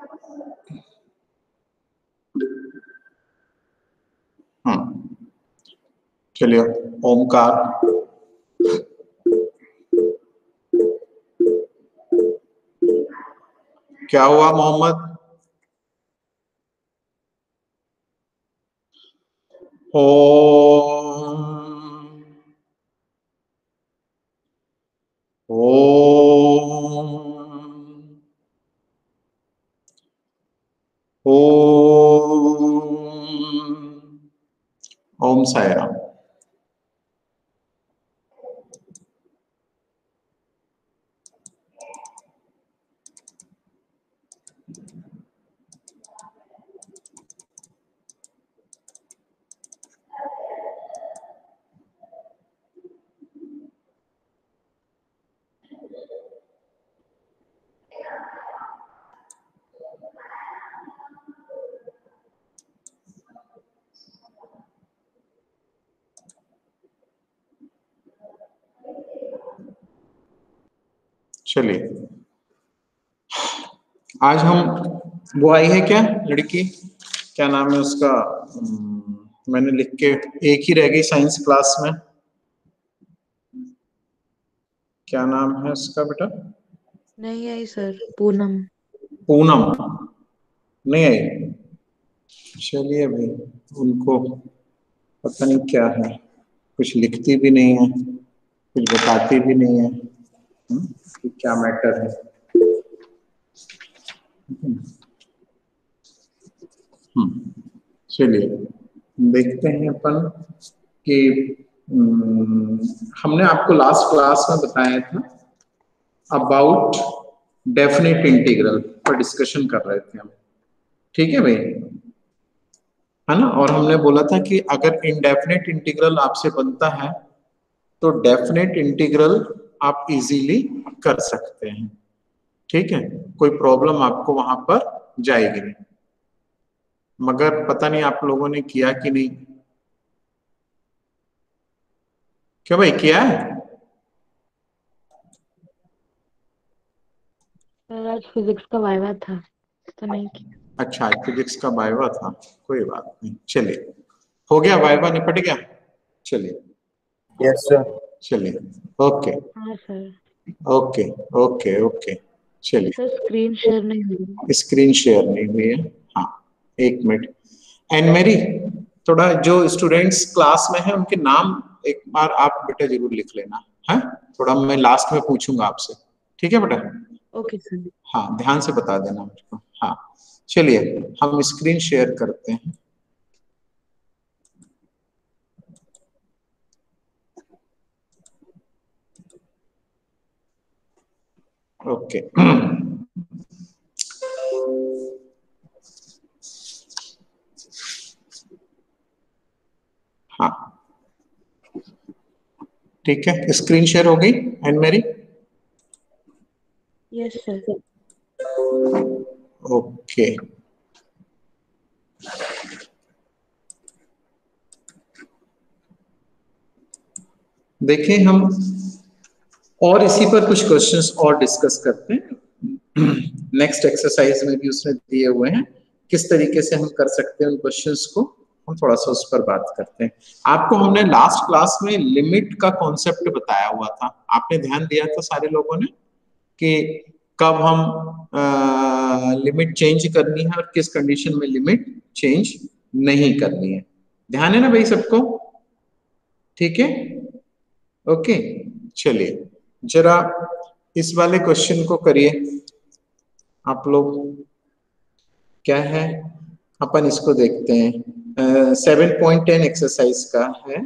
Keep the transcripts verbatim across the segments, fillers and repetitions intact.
हम्म चलिए, ओमकार। क्या हुआ मोहम्मद? ओम ओम ओम ओम साई राम। चलिए, आज हम, वो आई है क्या लड़की, क्या नाम है उसका? मैंने लिख के, एक ही रह गई साइंस क्लास में, क्या नाम है उसका बेटा? नहीं आई सर, पूनम। पूनम नहीं आई। चलिए भाई, उनको पता नहीं क्या है, कुछ लिखती भी नहीं है, कुछ बताती भी नहीं है कि क्या मैटर है। चलिए देखते हैं अपन कि हमने आपको लास्ट क्लास में बताया था अबाउट डेफिनेट इंटीग्रल पर डिस्कशन कर रहे थे हम, ठीक है भाई, है ना? और हमने बोला था कि अगर इनडेफिनेट इंटीग्रल आपसे बनता है तो डेफिनेट इंटीग्रल आप इजीली कर सकते हैं, ठीक है, कोई प्रॉब्लम आपको वहां पर जाएगी नहीं। मगर पता नहीं आप लोगों ने किया कि नहीं, क्या भाई किया है? सर आज फिजिक्स का वाइवा था तो नहीं किया। अच्छा, आज फिजिक्स का वाइवा था, कोई बात नहीं, चलिए हो गया, वाइवा निपट गया। चलिए, यस सर। चलिए, ओके हाँ सर। Okay okay okay. चलिए, सर स्क्रीन शेयर नहीं हुई। स्क्रीन शेयर नहीं हुई है, हाँ एक मिनट। एंड मेरी, थोड़ा जो स्टूडेंट्स क्लास में हैं उनके नाम एक बार आप बेटा जरूर लिख लेना है, थोड़ा मैं लास्ट में पूछूंगा आपसे, ठीक है बेटा? Okay sir. हाँ ध्यान से बता देना मेरे को। हाँ चलिए, हम स्क्रीन शेयर करते हैं। ओके हाँ ठीक है, स्क्रीन शेयर हो गई एंड मेरी? Yes sir. ओके, देखिए हम और इसी पर कुछ क्वेश्चंस और डिस्कस करते हैं। नेक्स्ट एक्सरसाइज में भी उसने दिए हुए हैं, किस तरीके से हम कर सकते हैं उन क्वेश्चंस को, हम थोड़ा सा उस पर बात करते हैं। आपको हमने लास्ट क्लास में लिमिट का कॉन्सेप्ट बताया हुआ था, आपने ध्यान दिया था सारे लोगों ने कि कब हम लिमिट चेंज करनी है और किस कंडीशन में लिमिट चेंज नहीं करनी है। ध्यान है ना भाई सबको? ठीक है, ओके। चलिए जरा इस वाले क्वेश्चन को करिए आप लोग, क्या है, अपन इसको देखते हैं। सेवन पॉइंट टेन एक्सरसाइज का है।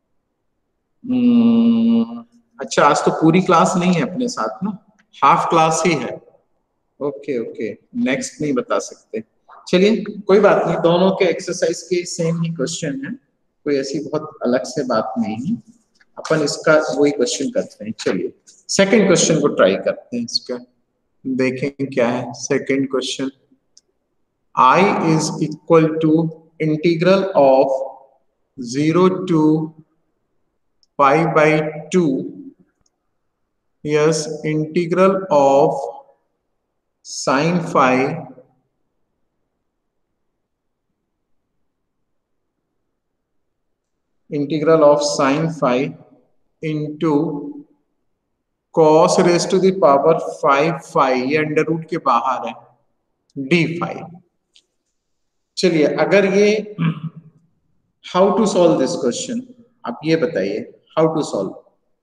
hmm, अच्छा आज तो पूरी क्लास नहीं है अपने साथ ना, हाफ क्लास ही है। ओके ओके, नेक्स्ट नहीं बता सकते, चलिए कोई बात नहीं, दोनों के एक्सरसाइज के सेम ही क्वेश्चन है, कोई ऐसी बहुत अलग से बात नहीं है, अपन इसका वही क्वेश्चन करते हैं। चलिए सेकंड क्वेश्चन को ट्राई करते हैं, इसका देखें क्या है second question. I is equal to integral of zero to pi by two, yes, integral of sine phi integral of sine five into cos raise to the power five five, ये under root के बाहर है, d five. चलिए अगर ये how to solve this question, आप ये बताइए हाउ टू सॉल्व।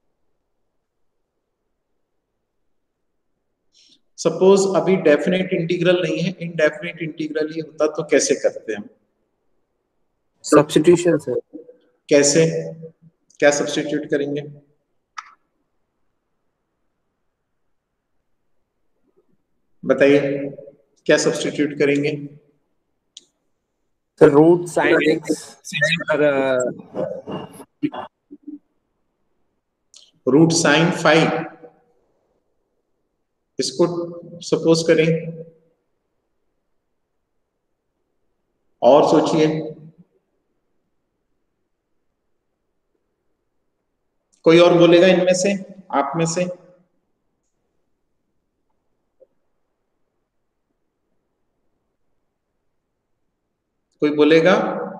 सपोज अभी डेफिनेट इंटीग्रल नहीं है, इनडेफिनेट इंटीग्रल ही होता तो कैसे करते हैं? Substitution sir. कैसे, क्या सब्स्टिट्यूट करेंगे? बताइए क्या सब्स्टिट्यूट करेंगे? Sir root sine x root sine five, इसको सपोज करें, और सोचिए कोई और बोलेगा इनमें से, आप में से? कोई बोलेगा?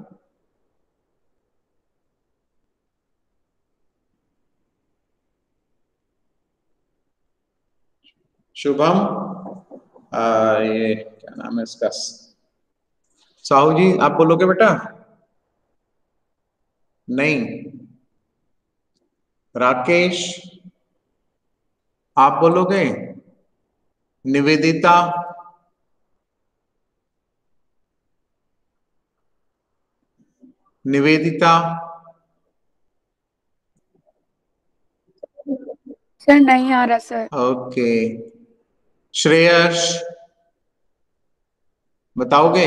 शुभम, आ, ये क्या नाम है इसका, साहू जी आप बोलोगे बेटा? नहीं। राकेश आप बोलोगे? निवेदिता? निवेदिता? सर नहीं आ रहा सर। ओके। श्रेयस बताओगे?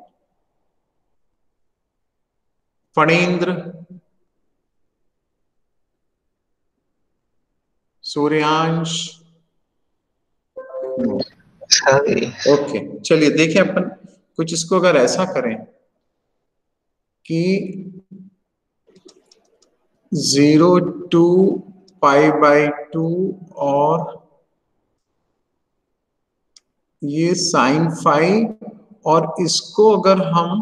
फणींद्र? सूर्यांश? ओके चलिए देखिए अपन कुछ इसको अगर ऐसा करें कि zero to pi by two और ये साइन फाइव, और इसको अगर हम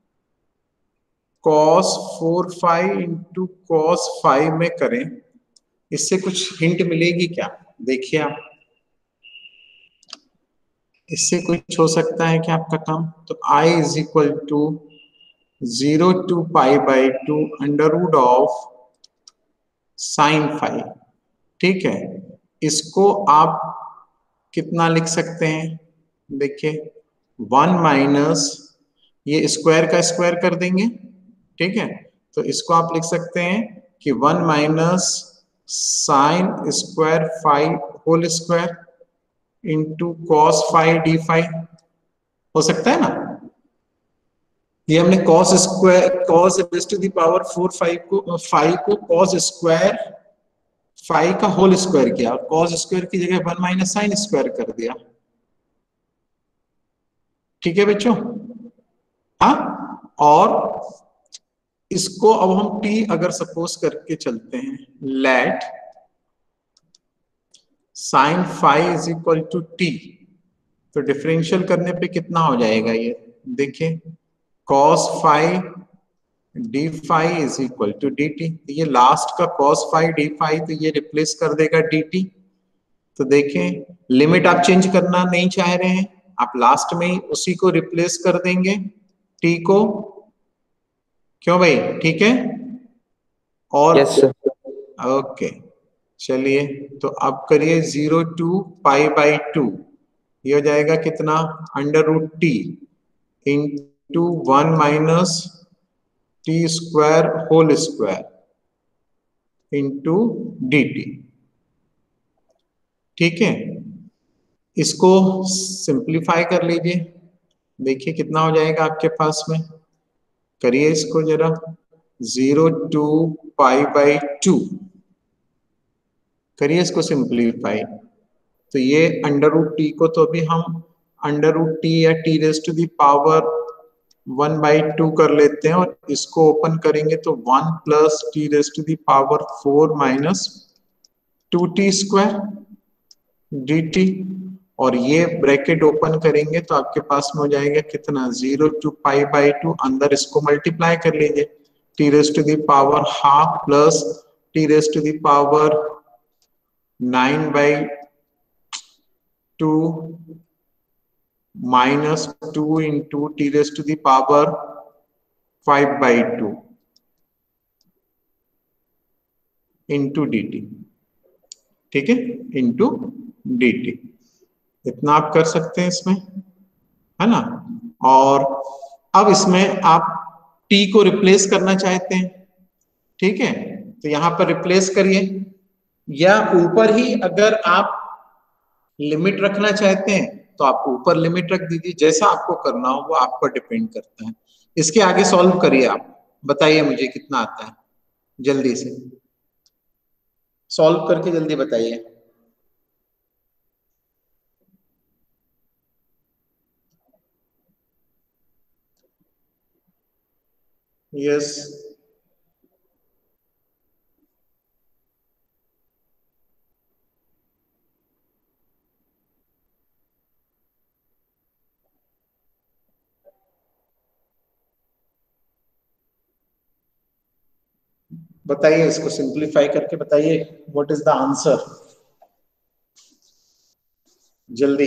cos four five into cos five में करें, इससे कुछ हिंट मिलेगी क्या? देखिए आप, इससे कुछ हो सकता है क्या आपका काम? तो i is equal to zero to pi by two under root of sine five, ठीक है। इसको आप कितना लिख सकते हैं? देखिए वन माइनस, ये स्क्वायर का स्क्वायर कर देंगे, ठीक है, तो इसको आप लिख सकते हैं कि one minus sine square five whole square into cos five d five, हो सकता है ना? ये हमने cos square cos raise to the power four five को फाइव को कॉस स्क्वायर फाइव का होल स्क्वायर किया, और कॉस स्क्वायर की जगह वन माइनस साइन स्क्वायर कर दिया, ठीक है बच्चों? हाँ, और इसको अब हम t अगर सपोज करके चलते हैं, let sine five is equal to t, तो डिफरेंशियल करने पे कितना हो जाएगा? ये देखिए cos five d five is equal to d t, ये लास्ट का कॉस फाइव डी फाइव, तो ये रिप्लेस कर देगा डी टी। तो देखें लिमिट आप चेंज करना नहीं चाह रहे हैं, आप लास्ट में ही उसी को रिप्लेस कर देंगे टी को, क्यों भाई? ठीक है? और यस सर। ओके चलिए, तो अब करिए zero to pi by two, ये हो जाएगा कितना? Under root t into one minus t square whole square into d t, ठीक है। इसको सिंप्लीफाई कर लीजिए, देखिए कितना हो जाएगा आपके पास में, करिए इसको जरा, zero to pi by two, करिए इसको सिंप्लीफाई, तो ये अंडर रूट टी को तो अभी हम अंडर रूट टी या t raise to the power one by two कर लेते हैं, और इसको ओपन करेंगे तो one plus t raise to the power four minus two t square d t, और ये ब्रैकेट ओपन करेंगे तो आपके पास में हो जाएगा कितना? Zero to pi by two, अंदर इसको मल्टीप्लाई कर लीजिए, t raised to the power half plus t raised to the power nine by two minus two into t raised to the power five by two into dt, ठीक है, into dt। इतना आप कर सकते हैं इसमें, है ना। और अब इसमें आप t को रिप्लेस करना चाहते हैं, ठीक है, तो यहां पर रिप्लेस करिए, या ऊपर ही अगर आप लिमिट रखना चाहते हैं तो आप ऊपर लिमिट रख दीजिए, जैसा आपको करना हो वो आप पर डिपेंड करता है। इसके आगे सॉल्व करिए, आप बताइए मुझे कितना आता है, जल्दी से सॉल्व करके जल्दी बताइए। यस, बताइए, इसको सिंप्लीफाई करके बताइए व्हाट इज द आंसर, जल्दी।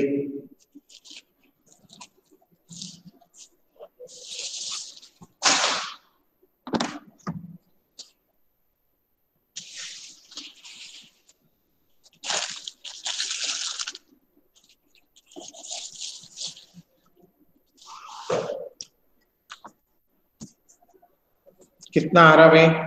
कितना आ रहा भाई?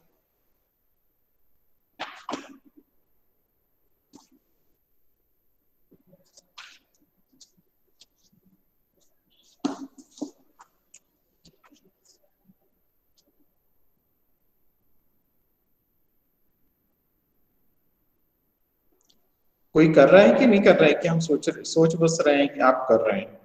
कोई कर रहा है कि नहीं कर रहा है, कि हम सोच सोच बस रहे हैं कि आप कर रहे हैं?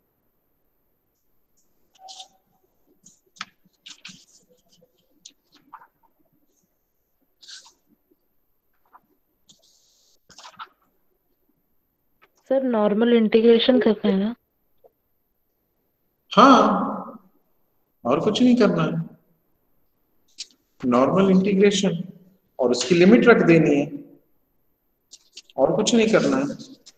सर नॉर्मल इंटीग्रेशन करना है ना? हाँ, और कुछ नहीं करना है, नॉर्मल इंटीग्रेशन, और उसकी लिमिट रख देनी है, और कुछ नहीं करना है।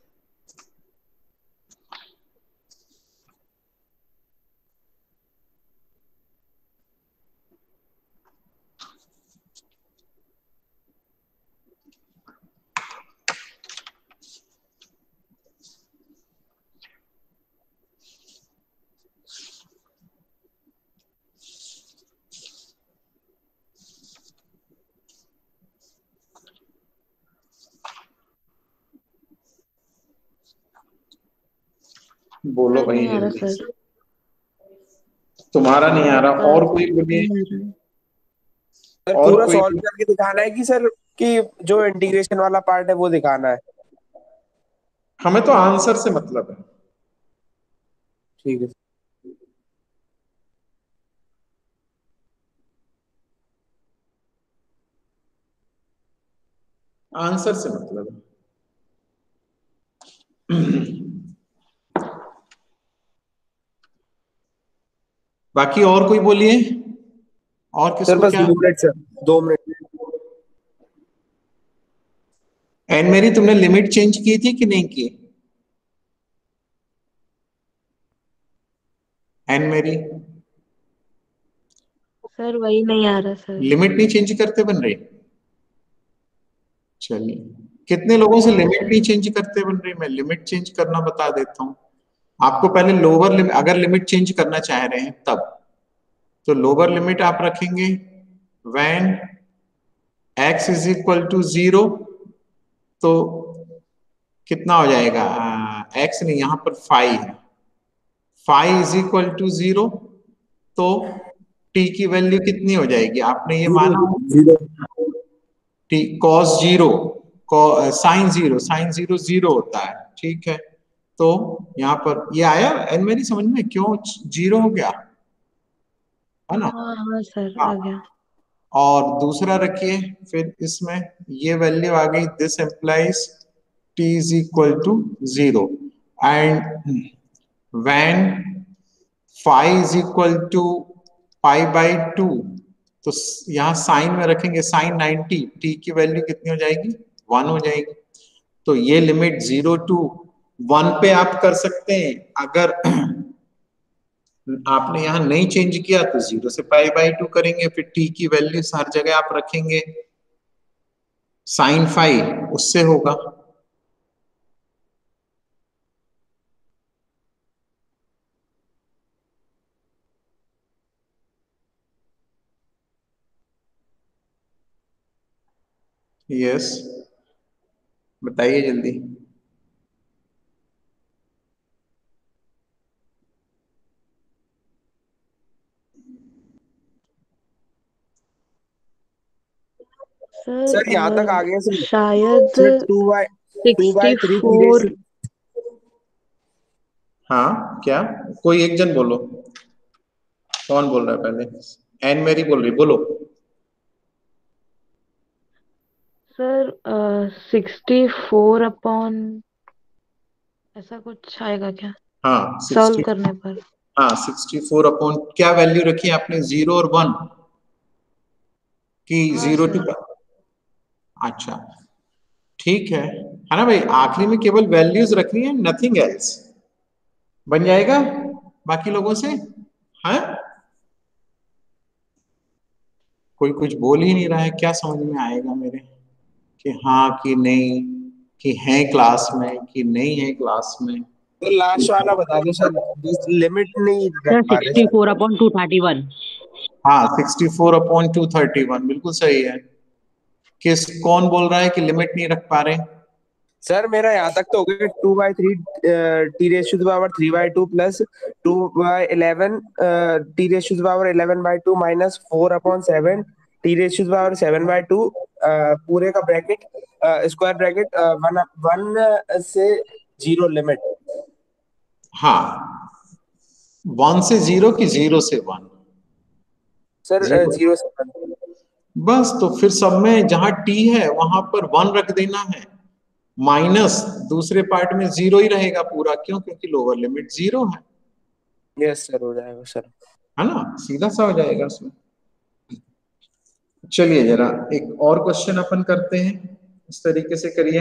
बोलो सर भाई नहीं आ रहा जल्दी से। सर, तुम्हारा नहीं आ रहा, और कोई बोलिए। नहीं आ रहा। सर और पूरा कोई? सॉल्व करके दिखाना है कि सर कि जो इंटीग्रेशन वाला पार्ट है वो दिखाना है? हमें तो आंसर से मतलब है। ठीक है। आंसर से मतलब है। बाकी और कोई बोलिए, और सर किसको बस क्या? दो मिनट सर, दो मिनट। एंड मेरी तुमने लिमिट चेंज की थी कि नहीं की? एंड मेरी सर वही नहीं आ रहा सर। लिमिट नहीं चेंज करते बन रही? चलिए, कितने लोगों से लिमिट नहीं चेंज करते बन रही? मैं लिमिट चेंज करना बता देता हूं आपको। पहले लोअर लिमिट, अगर लिमिट चेंज करना चाह रहे हैं तब, तो लोअर लिमिट आप रखेंगे when x is equal to zero, तो कितना हो जाएगा? x नहीं, यहां पर फाइव है, five is equal to zero, तो t की वैल्यू कितनी हो जाएगी? आपने ये माना जीरो। T cos zero, sine zero, sine zero zero होता है, ठीक है। तो यहाँ पर ये आया एन मेरी समझ में, क्यों जीरो हो गया, है ना? हाँ हाँ सर हाँ, आ गया। और दूसरा रखिए फिर इसमें ये वैल्यू आ गई, this implies t is equal to zero and when five is equal to pi by two, तो यहाँ साइन में रखेंगे साइन नाइन्टी, टी की वैल्यू कितनी हो जाएगी, वन हो जाएगी। तो ये लिमिट जीरो टू वन पे आप कर सकते हैं। अगर आपने यहाँ नहीं चेंज किया तो जीरो से पाई बाई टू करेंगे, फिर टी की वैल्यू हर जगह आप रखेंगे साइन फाइव, उससे होगा। यस, बताइए जल्दी। सर सर यहाँ तक आ अ, गया सर। शायद sir two by two by three sixty four. हाँ क्या, कोई एक जन बोलो, कौन बोल रहा है पहले? एन मेरी बोल रही, बोलो। सर सिक्सटी फोर अपॉन ऐसा कुछ आएगा क्या हाँ सॉल्व सिक्सटी, करने पर? हाँ सिक्सटी फोर अपॉन क्या वैल्यू रखी है आपने, जीरो और वन की? हाँ जीरो टू, सर। अच्छा ठीक है है ना भाई, आखिरी में केवल वैल्यूज रखनी है, नथिंग एल्स। बन जाएगा बाकी लोगों से? हाँ, कोई कुछ बोल ही नहीं रहा है, क्या समझ में आएगा मेरे कि हाँ कि नहीं, कि है क्लास में कि नहीं है क्लास में? तो लास्ट वाला बता दो सर, बस लिमिट नहीं रख सर पा रहे sixty sir. Four upon two thirty one. हाँ sixty four upon two thirty one बिल्कुल सही है। किस, कौन बोल रहा है कि लिमिट नहीं रख पा रहे? सर मेरा यहाँ तक तो हो गया two by three t raise to the power three by two plus two by eleven t raise to the power eleven by two minus four upon seven t raise to the power seven by two पूरे का bracket square bracket one one से zero limit. हाँ, one से zero की zero से one? Sir zero, zero से one. बस तो फिर सब में जहां टी है वहां पर वन रख देना है, माइनस दूसरे पार्ट में जीरो ही रहेगा पूरा, क्यों? क्योंकि लोअर लिमिट जीरो है, यस सर, हो जाएगा सर। है ना, सीधा सा हो जाएगा उसमें। चलिए जरा एक और क्वेश्चन अपन करते हैं, इस तरीके से करिए।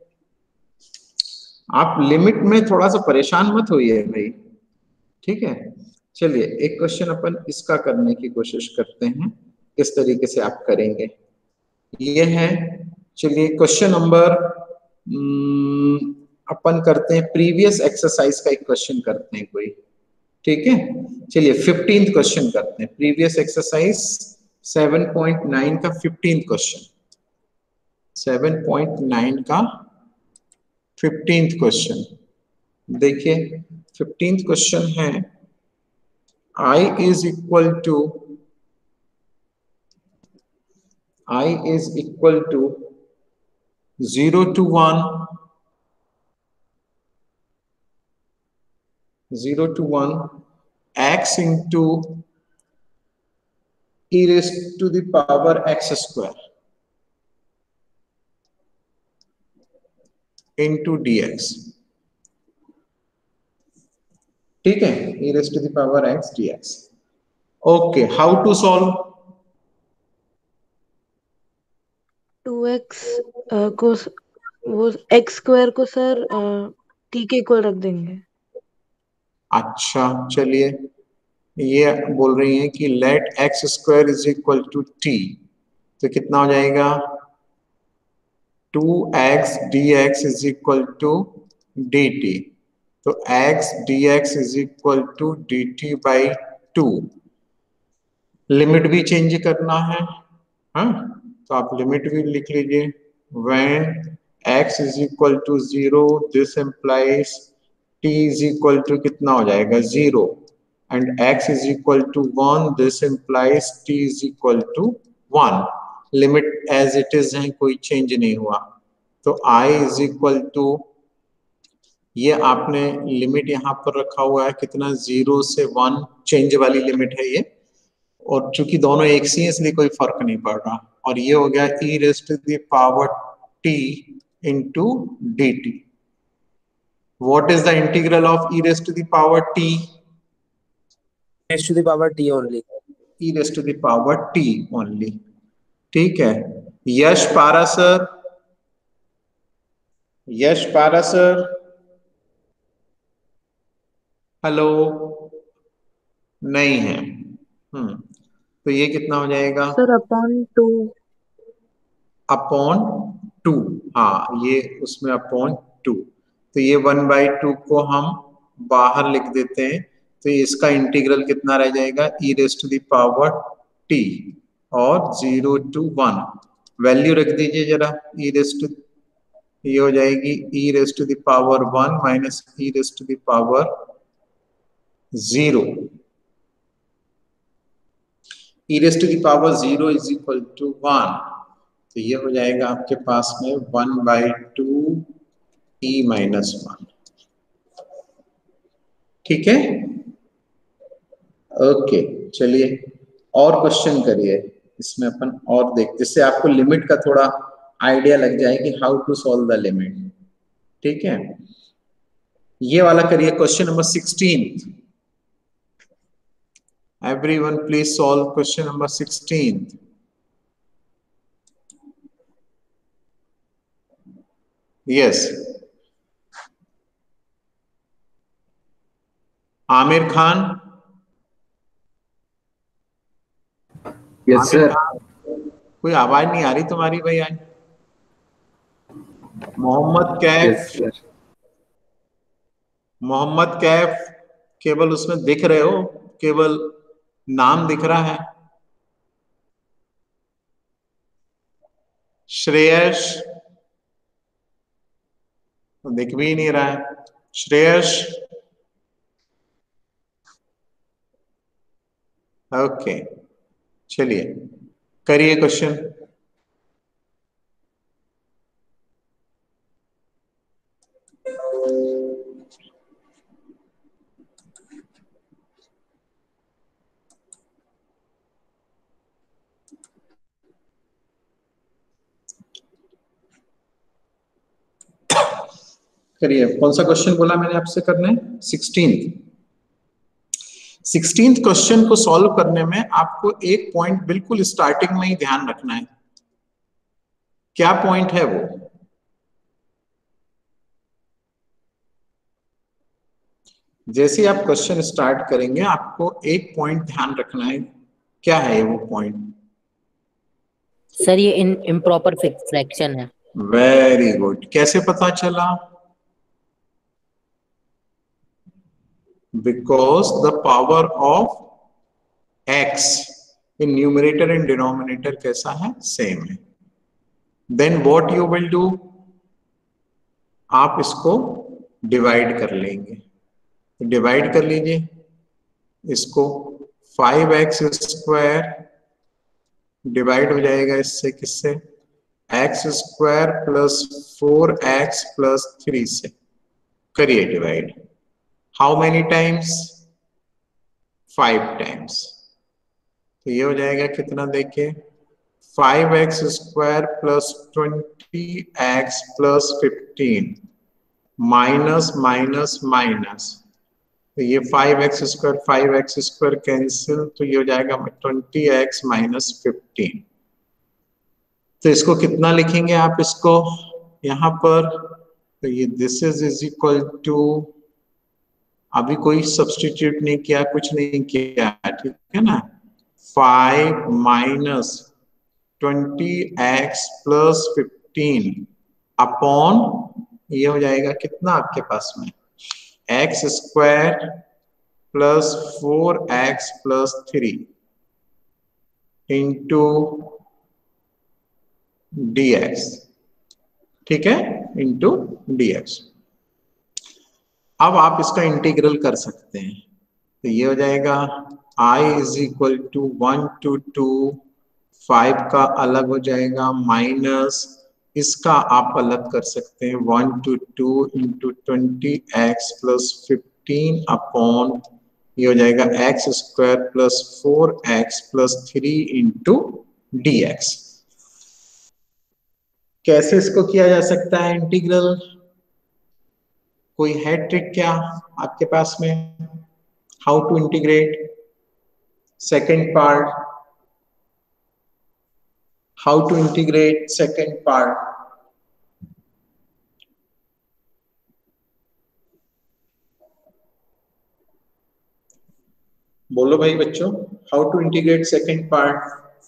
आप लिमिट में थोड़ा सा परेशान मत होइए भाई, ठीक है। चलिए एक क्वेश्चन अपन इसका करने की कोशिश करते हैं, किस तरीके से आप करेंगे ये है। चलिए क्वेश्चन नंबर अपन करते हैं, प्रीवियस एक्सरसाइज का एक क्वेश्चन करते हैं कोई, ठीक है। चलिए फिफ्टींथ क्वेश्चन करते हैं, previous exercise seven point nine का fifteenth question, seven point nine का फिफ्टींथ क्वेश्चन। देखिए फिफ्टींथ क्वेश्चन है, I is equal to I is equal to zero to one, zero to one x into e raised to the power x square into dx, ठीक है, e raised to the power x dx। Okay, how to solve? Two x को स- वो x square को sir t के equal रख देंगे। अच्छा चलिए, ये बोल रही हैं कि let x square is equal to t, तो कितना हो जाएगा, two x d x is equal to d t, तो x dx is equal to d t by two. Limit भी चेंज करना है, हाँ तो आप लिमिट भी लिख लीजिए, when x is equal to zero this implies t is equal to कितना हो जाएगा, zero, and x is equal to one this implies t is equal to one. Limit as it is है, कोई change नहीं हुआ, तो i is equal to, ये आपने लिमिट यहाँ पर रखा हुआ है कितना, जीरो से वन चेंज वाली लिमिट है ये, और चूंकि दोनों एक सी है इसलिए कोई फर्क नहीं पड़ रहा, और ये हो गया e raise to the power t into dt। What is the integral of e raise to the power t? Raise to the power t only. E raise to the power t only. ठीक है, यश पारा sir, यश पारा sir, hello, नहीं है। हम्म तो ये कितना हो जाएगा? Sir upon two. Upon two, हाँ ये उसमें अपॉन टू, तो ये वन बाई टू को हम बाहर लिख देते हैं, तो इसका इंटीग्रल कितना रह जाएगा? E raise to the power t और जीरो टू वन, वैल्यू रख दीजिए जरा। ई रेस टू, ये हो जाएगी e raise to the power one minus e raise to the power zero. E raise to the power zero is equal to one, तो ये हो जाएगा आपके पास में one by two e minus one. ठीक है, ओके, चलिए और क्वेश्चन करिए इसमें अपन, और देख, जिससे आपको लिमिट का थोड़ा आइडिया लग जाए कि how to solve the limit. ठीक है, ये वाला करिए question number sixteen. Everyone please solve question number sixteen. Yes, Aamir Khan. Yes sir. कोई आवाज नहीं आ रही तुम्हारी भाई आज। मोहम्मद कैफ। Yes sir. मोहम्मद कैफ, केवल उसमें दिख रहे हो, केवल नाम दिख रहा है। श्रेयस, दिख भी नहीं रहा है। श्रेयस, ओके, चलिए करिए क्वेश्चन। करिए, कौन सा क्वेश्चन बोला मैंने आपसे करना है? सिक्सटीन। सिक्सटीन क्वेश्चन को सॉल्व करने में आपको एक पॉइंट बिल्कुल स्टार्टिंग में ही ध्यान रखना है। क्या पॉइंट है वो? जैसे आप क्वेश्चन स्टार्ट करेंगे आपको एक पॉइंट ध्यान रखना है। क्या है वो पॉइंट? सर ये इन इम्प्रॉपर फ्रैक्शन है। वेरी गुड, कैसे पता चला? Because the power of x in numerator and denominator कैसा है? सेम है। Then what you will do, आप इसको डिवाइड कर लेंगे। डिवाइड कर लीजिए इसको, फाइव एक्स स्क्वायर डिवाइड हो जाएगा इससे, किससे? X square plus four x plus three से। करिए divide. How many times? Five times. तो ये हो जाएगा कितना? देखिए, five x square plus twenty x plus fifteen minus minus minus, तो ये five x square five x square cancel, तो ये हो जाएगा ट्वेंटी एक्स माइनस फिफ्टीन। तो इसको कितना लिखेंगे आप इसको यहाँ पर? तो ये this is is equal to, अभी कोई सब्स्टिट्यूट नहीं किया, कुछ नहीं किया, ठीक है ना? Five minus twenty x plus fifteen upon, ये हो जाएगा कितना आपके पास में? X square plus four x plus three into d x, ठीक है, इंटू डी एक्स। अब आप इसका इंटीग्रल कर सकते हैं, तो ये हो जाएगा i is equal to one two two, five का अलग हो जाएगा माइनस, इसका आप अलग कर सकते हैं one two two into twenty x plus fifteen upon, ये हो जाएगा x square plus four x plus three into d x. कैसे इसको किया जा सकता है इंटीग्रल? कोई है ट्रिक क्या आपके पास में? How to integrate? second part, how to integrate second part. बोलो भाई बच्चों, how to integrate second part.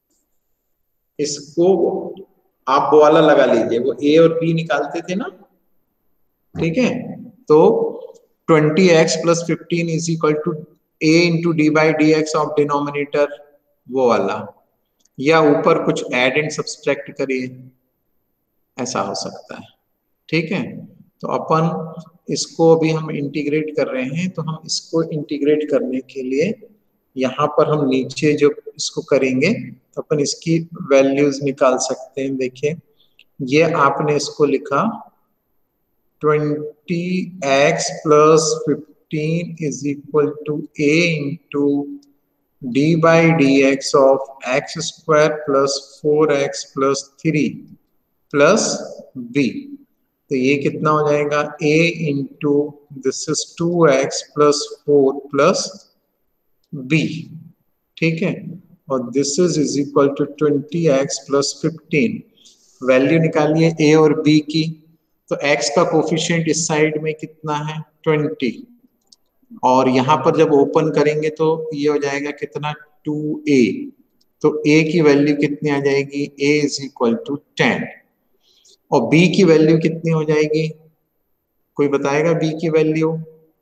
इसको आप वो वाला लगा लीजिए, वो ए और बी निकालते थे ना, ठीक है। तो twenty x plus fifteen is equal to a into d by d x of denominator, वो वाला, या ऊपर कुछ ऐड एंड सब्सट्रैक्ट करिए, ऐसा हो सकता है, ठीक है। तो अपन इसको अभी हम इंटीग्रेट कर रहे हैं, तो हम इसको इंटीग्रेट करने के लिए यहाँ पर हम नीचे जो इसको करेंगे तो अपन इसकी वैल्यूज निकाल सकते हैं। देखिए ये आपने इसको लिखा twenty x plus fifteen is equal to a into d by d x of x square plus four x plus three plus b. तो ये कितना हो जाएगा, a into this is two x plus four plus b, ठीक है। और this is is equal to twenty x plus fifteen. Value निकालिए a और b की। तो x का कोफिशिएंट इस साइड में कितना है, ट्वेंटी, और यहाँ पर जब ओपन करेंगे तो ये हो जाएगा कितना, टू ए। तो a की वैल्यू कितनी आ जाएगी, a is equal to ten, और b की वैल्यू कितनी हो जाएगी, कोई बताएगा b की वैल्यू।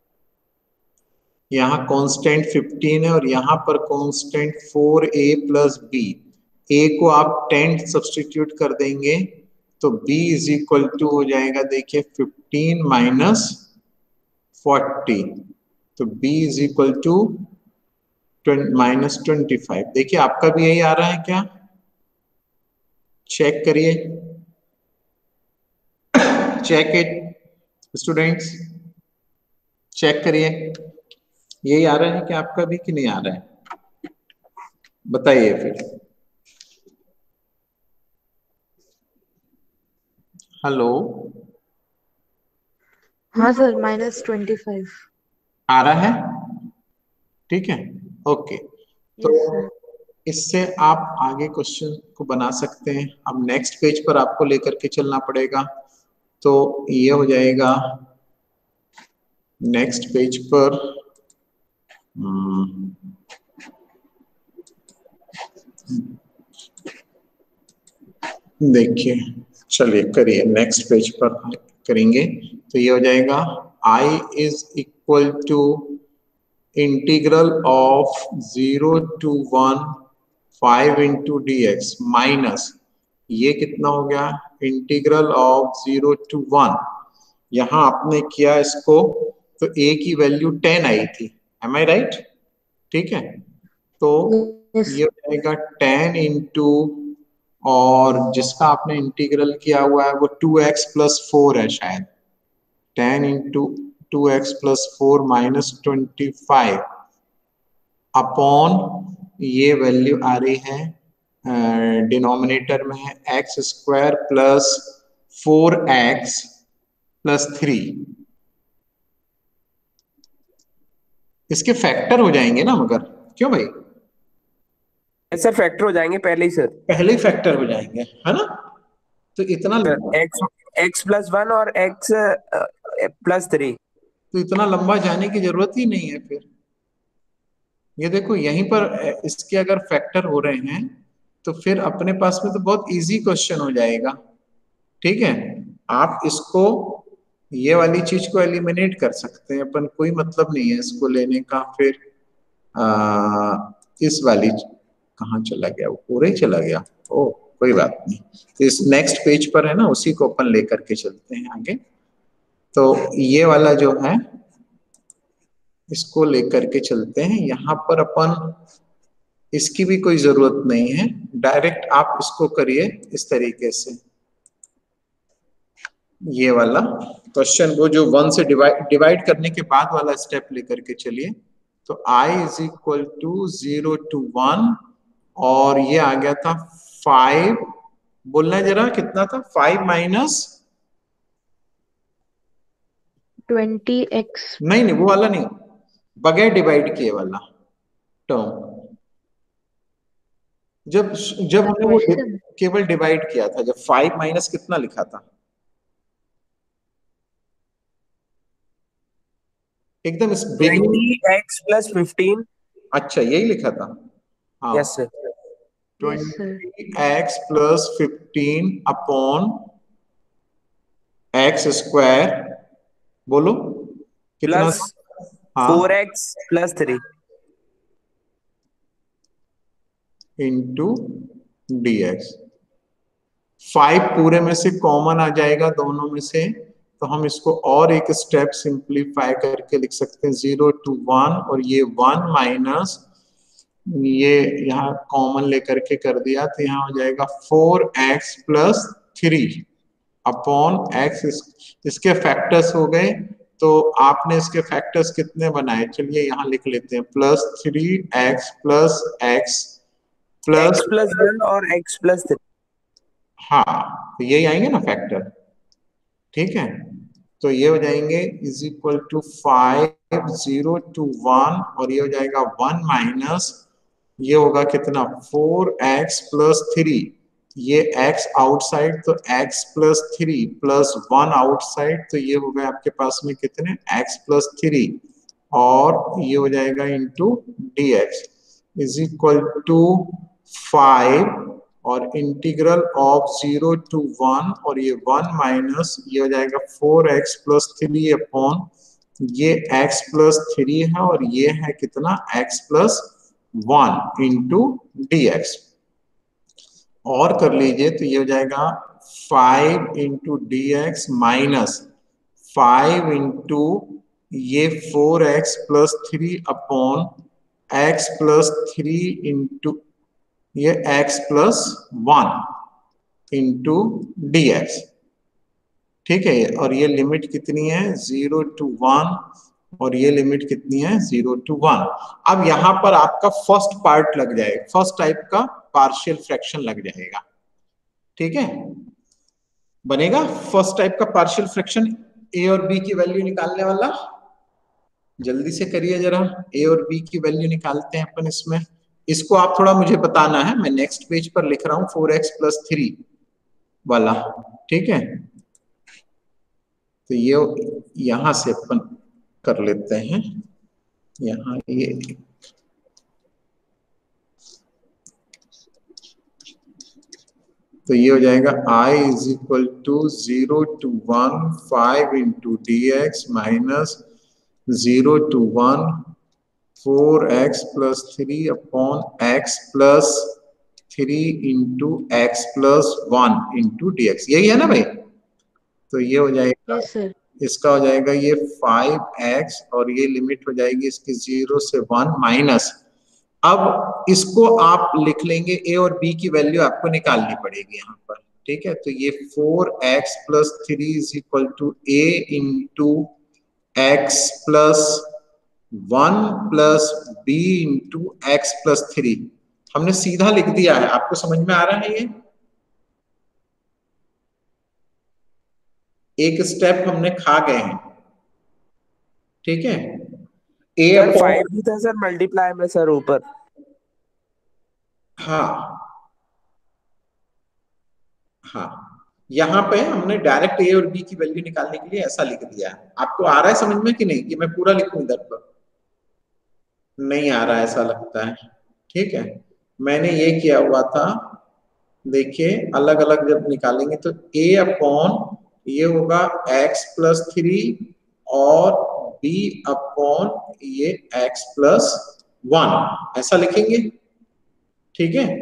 यहाँ कांस्टेंट फिफ्टीन है और यहाँ पर constant four a plus b. a को आप टेन सब्सटीट्यूट कर देंगे तो b इज इक्वल टू हो जाएगा, देखिए फिफ्टीन माइनस फोर्टी, तो b is equal to minus twenty five. देखिए आपका भी यही आ रहा है क्या, चेक करिए, चेक इट स्टूडेंट्स, चेक करिए यही आ रहा है कि आपका भी कि नहीं आ रहा है, बताइए फिर। हेलो, हाँ सर, माइनस ट्वेंटी फाइव आ रहा है, ठीक है, ओके। तो इससे आप आगे क्वेश्चन को बना सकते हैं। अब नेक्स्ट पेज पर आपको लेकर के चलना पड़ेगा, तो ये हो जाएगा नेक्स्ट पेज पर, देखिए, चलिए करिए, नेक्स्ट पेज पर करेंगे। तो ये हो जाएगा i is equal to integral of zero to one five into d x minus, ये कितना हो गया, integral of zero to one, यहाँ आपने किया इसको तो a की वैल्यू टेन आई थी, एम आई राइट, ठीक है। तो yes. ये हो जाएगा टेन इंटू, और जिसका आपने इंटीग्रल किया हुआ है वो टू एक्स प्लस फोर है शायद, ten into two x plus four minus twenty five upon, ये वैल्यू आ रही है डिनोमिनेटर में है x square plus four x plus three. इसके फैक्टर हो जाएंगे ना, मगर क्यों भाई, सर फैक्टर हो जाएंगे पहले ही सर, पहले ही फैक्टर हो जाएंगे, है ना। तो इतना एक्स एक्स प्लस वन और एक्स प्लस थ्री, तो इतना लंबा जाने की जरूरत ही नहीं है फिर। ये देखो यहीं पर इसके अगर फैक्टर हो रहे हैं तो फिर अपने पास में तो बहुत इजी क्वेश्चन हो जाएगा, ठीक है। आप इसको, ये वाली चीज को एलिमिनेट कर सकते हैं अपन, कोई मतलब नहीं है इसको लेने का। फिर आ, इस वाली कहाँ चला गया, वो पूरा ही चला गया, ओ कोई बात नहीं। तो इस नेक्स्ट पेज पर है ना, उसी को अपन लेकर के चलते हैं आगे। तो ये वाला जो है इसको लेकर के चलते हैं, यहाँ पर अपन, इसकी भी कोई जरूरत नहीं है, डायरेक्ट आप इसको करिए इस तरीके से। ये वाला क्वेश्चन, वो जो वन से डिवाइड डिवाइड करने के बाद वाला स्टेप लेकर के चलिए। तो i is equal to zero to one, और ये आ गया था फाइव, बोलना है जरा कितना था, फाइव माइनस ट्वेंटी एक्स, नहीं नहीं वो वाला नहीं, बगैर डिवाइड किए वाला टर्म, जब जब हमने वो क्वेश्चन केवल डिवाइड किया था, जब फाइव माइनस कितना लिखा था, एकदम इस beginning. Twenty x plus fifteen. अच्छा यही लिखा था, हाँ। Yes sir. Yes sir twenty x plus fifteen upon x square, बोलो कितना प्लस था? हाँ, four x plus three into d x. Five पूरे में से कॉमन आ जाएगा दोनों में से, तो हम इसको और एक स्टेप सिंप्लीफाई करके लिख सकते हैं, जीरो टू वन, और ये वन माइनस ये यहाँ कॉमन लेकर के कर दिया, तो यहाँ हो जाएगा four x plus three upon x. इसके फैक्टर्स हो गए, तो आपने इसके फैक्टर्स कितने बनाए, चलिए यहाँ लिख लेते हैं, plus three x plus x plus, x plus one और एक्स प्लस थ्री। हाँ तो यही आएंगे ना फैक्टर, ठीक है। तो ये हो जाएंगे is equal to five zero to one, और ये हो जाएगा वन माइनस ये होगा कितना, फोर एक्स प्लस थ्री, ये x आउटसाइड तो x plus three plus one outside, तो ये हो गए आपके पास में कितने, x प्लस थ्री, और ये हो जाएगा into d x is equal to five, और integral of zero to one, और ये वन माइनस ये हो जाएगा four x plus three upon ये x प्लस थ्री है, और ये है कितना, x plus one into d x. और कर लीजिए तो ये हो जाएगा five into d x minus five into ये four x plus three upon x plus three into ये x plus one into d x, ठीक है। और ये लिमिट कितनी है, जीरो टू वन, और ये लिमिट कितनी है, जीरो टू वन। अब यहां पर आपका फर्स्ट पार्ट लग जाएगा, फर्स्ट टाइप का पार्शियल फ्रैक्शन लग जाएगा, ठीक है। बनेगा फर्स्ट टाइप का पार्शियल फ्रैक्शन, ए और बी की वैल्यू निकालने वाला। जल्दी से करिए जरा, ए और बी की वैल्यू निकालते हैं अपन इसमें। इसको आप थोड़ा मुझे बताना है, मैं नेक्स्ट पेज पर लिख रहा हूं फोर एक्स प्लस थ्री वाला, ठीक है। तो ये यहां से अपन कर लेते हैं, यहाँ ये तो ये हो जाएगा i is equal to zero to one five into d x minus zero to one four x plus three upon x plus three into x plus one into d x, यही है ना भाई। तो ये हो जाएगा, यस सर इसका हो जाएगा ये फाइव एक्स, और ये लिमिट हो जाएगी इसकी जीरो से वन माइनस। अब इसको आप लिख लेंगे, ए और बी की वैल्यू आपको निकालनी पड़ेगी यहाँ पर, ठीक है। तो ये four x plus three is equal to a into x plus one plus b into x plus three, हमने सीधा लिख दिया है, आपको समझ में आ रहा है ये, एक स्टेप हमने खा गए हैं, ठीक है। ए सर अपॉन, फाइव भी था सर मल्टीप्लाई में सर ऊपर। हाँ हाँ, यहाँ पे हमने डायरेक्ट ए और बी की वैल्यू निकालने के लिए ऐसा लिख दिया है। आपको आ रहा है समझ में कि नहीं, कि मैं पूरा लिखूं इधर पर, नहीं आ रहा है ऐसा लगता है, ठीक है। मैंने ये किया हुआ था, देखिए अलग अलग जब निकालेंगे तो a अपॉन ये होगा x प्लस थ्री, और b अपॉन ये x प्लस वन, ऐसा लिखेंगे, ठीक है।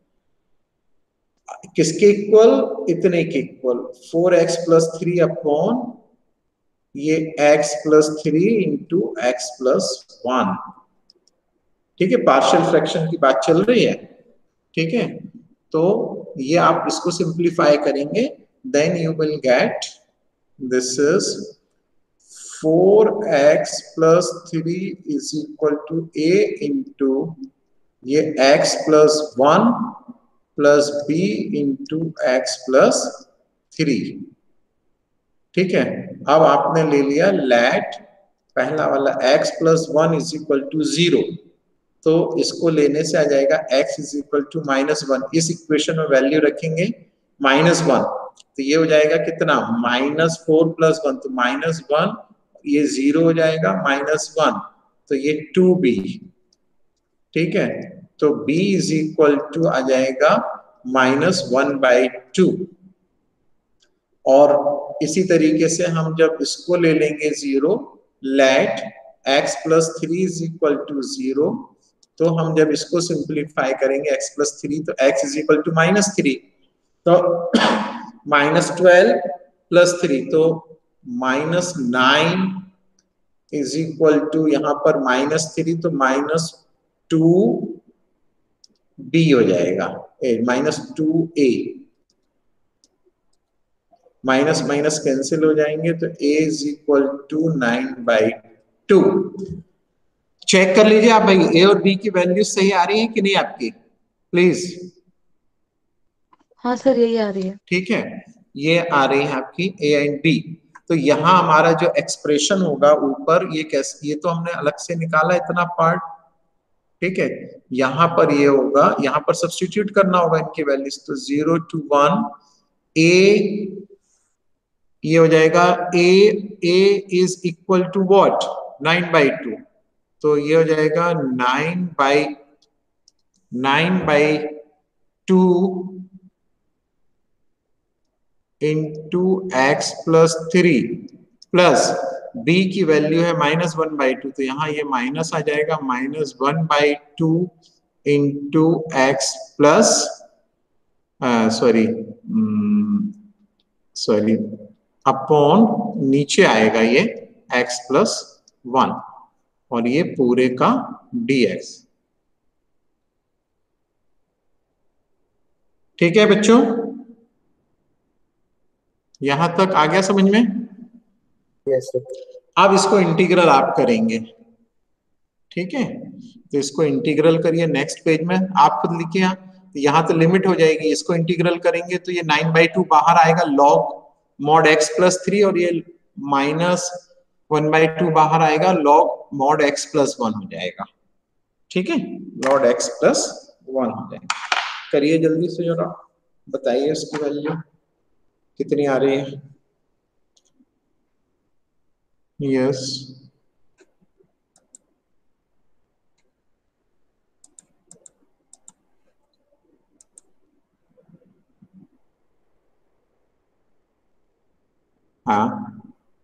किसके इक्वल, इतने के equal, four x plus three upon ये x plus three into x plus one, ठीक है। पार्शियल फ्रैक्शन की बात चल रही है, ठीक है। तो ये आप इसको सिंप्लीफाई करेंगे, then you will get this is four x plus three is equal to a into ये x plus one plus b into x plus three, ठीक है। अब आपने ले लिया लेट पहला वाला x plus one is equal to zero, तो इसको लेने से आ जाएगा x is equal to minus one. इस इक्वेशन में वैल्यू रखेंगे माइनस वन, तो ये हो जाएगा कितना, माइनस फोर प्लस वन, तो माइनस वन, ये जीरो हो जाएगा, माइनस वन, तो ये टू बी। ठीक है, तो b इज इक्वल टू आ जाएगा माइनस वन बाई टू। और इसी तरीके से हम जब इसको ले लेंगे zero, let x plus three is equal to zero, तो हम जब इसको सिंप्लीफाई करेंगे x प्लस थ्री, तो x is equal to minus three, तो माइनस ट्वेल्व प्लस थ्री, तो minus nine is equal to यहाँ पर माइनस थ्री, तो माइनस टू बी हो जाएगा, minus two a, minus minus cancel हो जाएंगे, तो a is equal to nine by two. Check कर लीजिए आप भाई, a और b की वैल्यू सही आ रही है कि नहीं आपकी, प्लीज। हाँ सर, यही आ रही है। ठीक है, ये आ रही है आपकी a एंड b। तो यहाँ हमारा जो एक्सप्रेशन होगा ऊपर, ये कैसे, ये तो हमने अलग से निकाला इतना पार्ट। ठीक है, यहाँ पर ये होगा, यहाँ पर सब्स्टिट्यूट करना होगा इनकी वैल्यूज, तो जीरो टू वन, a ये हो जाएगा a a is equal to what, nine by two, तो ये हो जाएगा nine by nine by two into x plus three, plus b की वैल्यू है माइनस वन बाई टू, तो यहाँ ये माइनस आ जाएगा, minus one by two into x plus sorry sorry upon, नीचे आएगा ये x प्लस वन, और ये पूरे का dx। ठीक है बच्चों, यहां तक आ गया समझ में? Yes sir. अब इसको इंटीग्रल आप करेंगे। ठीक है, तो इसको इंटीग्रल करिए, नेक्स्ट पेज में आप खुद लिखिए। तो यहाँ तो लिमिट हो जाएगी, इसको इंटीग्रल करेंगे तो ये नाइन बाई टू बाहर आएगा, log mod x plus three, और ये माइनस वन बाई टू बाहर आएगा, log mod x plus one हो जाएगा। ठीक है, लॉग एक्स प्लस वन हो जाएगा। करिए जल्दी से जरा, बताइए इसकी वैल्यू कितनी आ रही है। Yes yes. हाँ,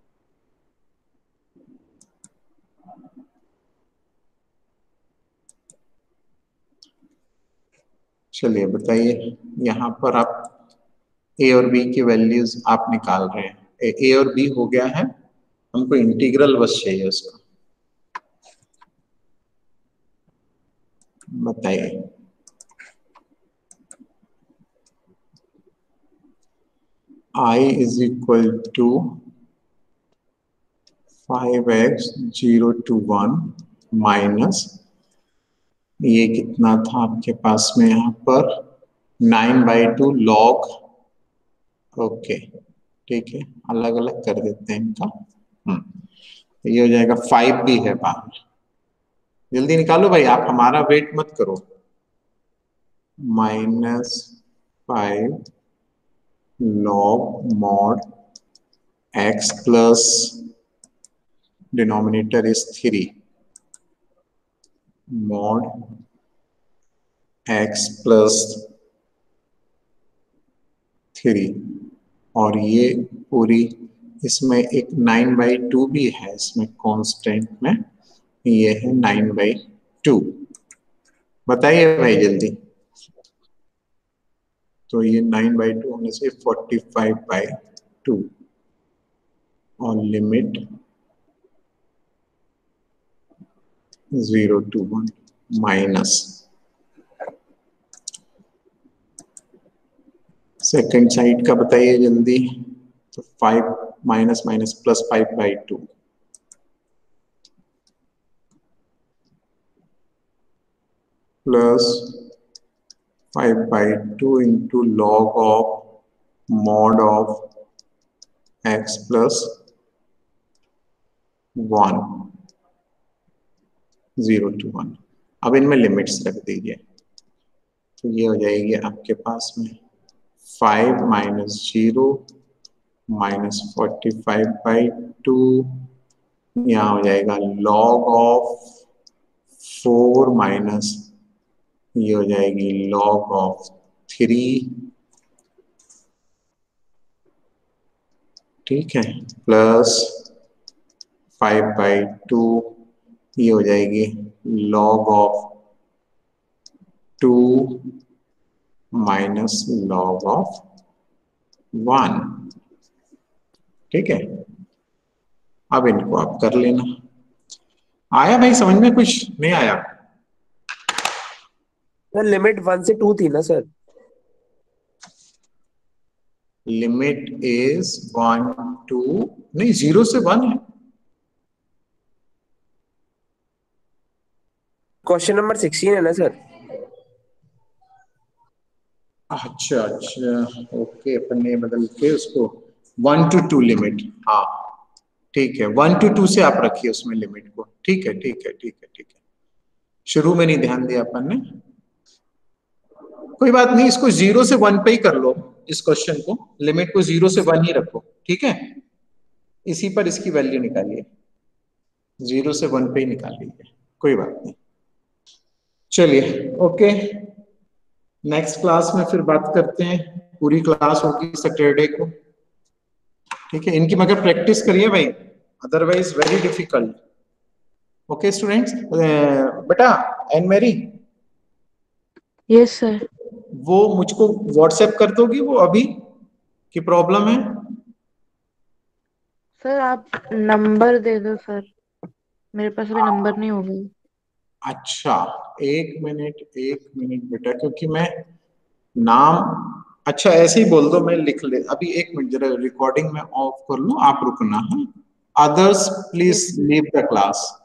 चलिए बताइए, यहाँ पर आप a और b की वैल्यूज आप निकाल रहे हैं। a और b हो गया है, हमको इंटीग्रल बस चाहिए उसका। बताइए। I is equal to five x zero to one minus, ये कितना था आपके पास में यहाँ पर, nine by two log, okay ठीक है, अलग अलग कर देते हैं इनका। हम्म ये हो जाएगा, फाइव भी है बाहर, जल्दी निकालो भाई, आप हमारा वेट मत करो। Minus five log mod x plus denominator is three, mod x plus three, और ये पूरी, इसमें एक नाइन बाई टू भी है इसमें कांस्टेंट में, ये है नाइन बाई टू। बताइए भाई जल्दी। तो ये नाइन बाई टू होने से फोर्टी फाइव बाई टू, और limit zero to one minus, second side का बताइए जल्दी। तो five minus minus plus five by two, plus five by two into log of mod of x plus one, zero to one, अब इनमें limits रख दीजिए, तो ये हो जाएगी आपके पास में five minus zero minus forty five by two, यहाँ हो जाएगा लॉग ऑफ फोर माइनस ये हो जाएगी लॉग ऑफ थ्री, ठीक है, प्लस फाइव बाई टू ये हो जाएगी log of two minus log of one, ठीक है। अब इनको आप कर लेना। आया भाई समझ में, कुछ नहीं आया? सर लिमिट वन से टू थी ना sir? Limit is one two, नहीं जीरो से वन है। क्वेश्चन नंबर सिक्सटीन है ना सर? अच्छा अच्छा, ओके, अपन ने बदल के उसको वन टू टू लिमिट, हाँ ठीक है, वन टू टू से आप रखिए उसमें लिमिट को, ठीक है ठीक है ठीक है ठीक है। शुरू में नहीं ध्यान दिया अपन ने, कोई बात नहीं, इसको जीरो से वन पे ही कर लो, इस क्वेश्चन को लिमिट को जीरो से वन ही रखो, ठीक है। इसी पर इसकी वैल्यू निकालिए, जीरो से वन पे ही निकाल लीजिए, कोई बात नहीं। चलिए ओके, नेक्स्ट क्लास में फिर बात करते हैं, पूरी क्लास होगी सैटरडे को, ठीक है। इनकी मगर प्रैक्टिस करिए भाई, otherwise very difficult. Okay students, बेटा एंड मेरी, यस सर। वो मुझको व्हाट्सएप कर दोगी वो अभी की प्रॉब्लम है? सर आप नंबर दे दो सर, मेरे पास अभी नंबर नहीं होगा। अच्छा एक मिनट एक मिनट बेटा, क्योंकि मैं नाम, अच्छा ऐसे ही बोल दो, मैं लिख ले अभी, एक मिनट जरा रिकॉर्डिंग में ऑफ कर लूं, आप रुकना है। Others please leave the class.